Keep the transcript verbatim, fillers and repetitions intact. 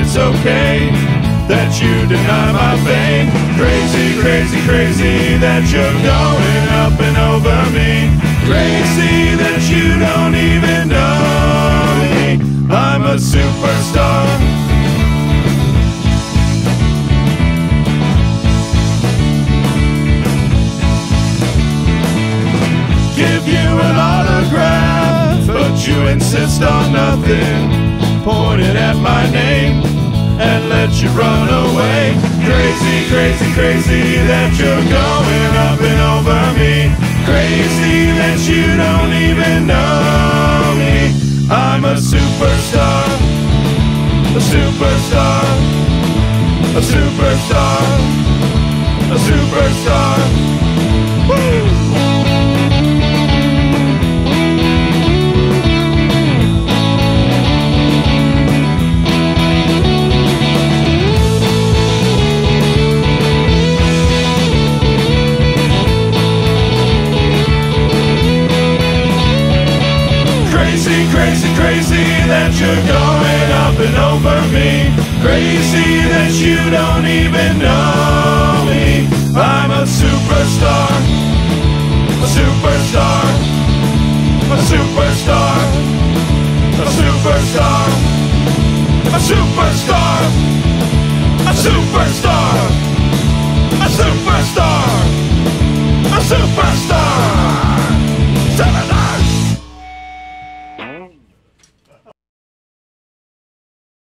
it's okay that you deny my fame. Crazy, crazy, crazy that you're going up and over me. Crazy that you don't even know me. I'm a superstar. Give you an autograph, but you insist on nothing. Pointed at my name and let you run away. Crazy, crazy, crazy that you're going up and over me. Crazy that you don't even know me. I'm a superstar, a superstar, a superstar, a superstar. Woo! Crazy, crazy, crazy that you're going up and over me. Crazy that you don't even know me. I'm a superstar, a superstar, a superstar, a superstar, a superstar, a superstar, a superstar, a superstar.